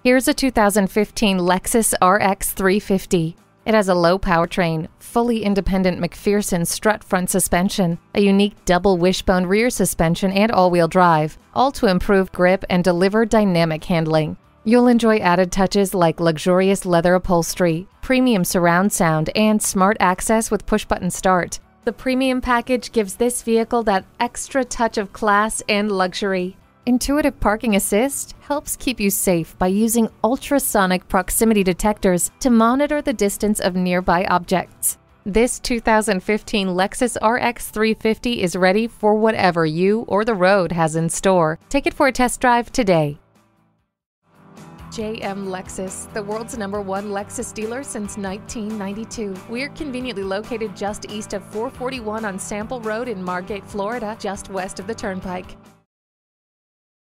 Here's a 2015 Lexus RX 350. It has a low powertrain, fully independent McPherson strut front suspension, a unique double wishbone rear suspension, and all-wheel drive, all to improve grip and deliver dynamic handling. You'll enjoy added touches like luxurious leather upholstery, premium surround sound, and smart access with push-button start. The premium package gives this vehicle that extra touch of class and luxury. Intuitive Parking Assist helps keep you safe by using ultrasonic proximity detectors to monitor the distance of nearby objects. This 2015 Lexus RX 350 is ready for whatever you or the road has in store. Take it for a test drive today. JM Lexus, the world's #1 Lexus dealer since 1992. We're conveniently located just east of 441 on Sample Road in Margate, Florida, just west of the Turnpike.